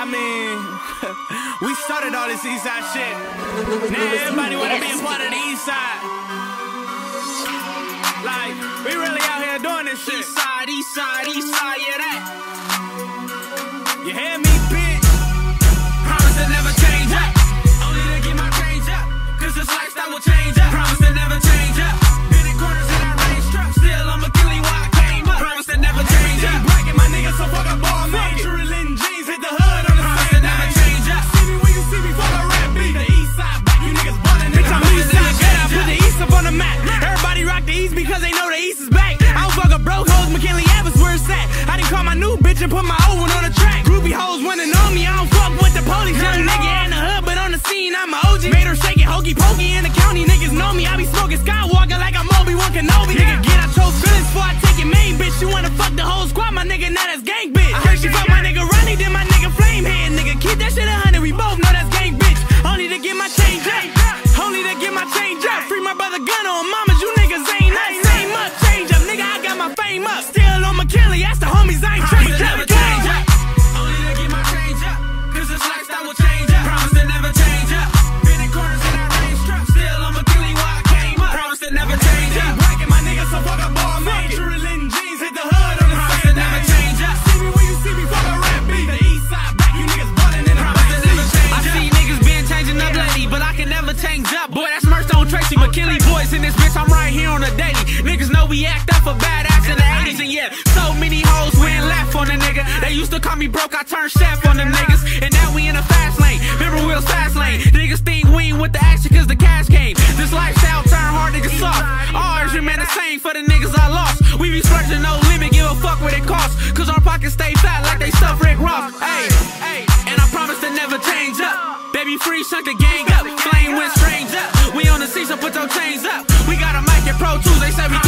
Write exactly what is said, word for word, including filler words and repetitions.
I mean, we started all this east side shit. Now everybody wanna be a part of the east side. Like, we really out here doing this shit. East side, east side, east side, yeah that. You hear me, bitch? Promise to never change up. Only to get my change up. Cause this lifestyle will change up. Promise to never change up. Been in corners in that range truck. Still I'ma kill you while I came up. Promise to never change up. Bracket my niggas so fuck up ball man. Drilling jeans, hit the hood on the Promise to never change up. See me when you see me, fuck a rap beat. The east side back, you niggas ballin'. Bitch, I'm east side good, I put the east up on the map. Everybody rock the east because they know the east is back. I don't fuck up broke hoes, McKinley Evans where it's at. I done call my new bitch and put my old one on the track. Groupie hoes wanna know me, I don't fuck with the police. Young nigga in the hood, but on the scene I'm a O G. Made her shake it, hokey pokey in the county, niggas know me. I be smoking Skywalker like I'm Obi-Wan Kenobi. Nigga, get out your feelings before I take your main bitch. You wanna fuck the whole squad, my nigga, now that's gang bitch. I heard she fuck my nigga Ronnie, then my nigga Flamehead. Nigga, keep that shit a hundred, we both know that's gang bitch. Only to get my change up, only to get my change up. Free my brother Gunner on mamas, you niggas ain't us. Same up, change up, nigga, I got my fame up. Still on McKinley, that's the homies, I ain't changed up. Change up. Only to get my change up. Cause this lifestyle will change up. Promise to never change up. Been in corners in that range truck. Still I'ma kill you while I came up. Promise to never change up. Bracket my niggas so fuck up ball man. Drilling jeans, hit the hood on the Promise to never change up. See me when you see me, fuck a rap beat. The east side back, you niggas ballin' in the Promise to never change I up. see niggas been changing up lately, but I can never change up. Boy, that's Murstone Tracy, McKinley boys in this bitch, I'm right here on the daily. Niggas know we act up for badass in the eighties, and yeah, so many hoes went left on the nigga. They used to call me broke, I turned chef on them niggas, and now we in a fast lane. Remember Will's fast lane. Niggas think we ain't with the action cause the cash came. This lifestyle turn hard niggas soft. Ours remain the same for the niggas I lost. We be splurging no limit, give a fuck what it costs. Cause our pockets stay fat like they stuff Rick Ross. Hey, hey, and I promise to never change up. Baby free, shunk the gang up. Flame went strange up. We on the seats, so put your chains up. We got a mic and Pro Tools, they say we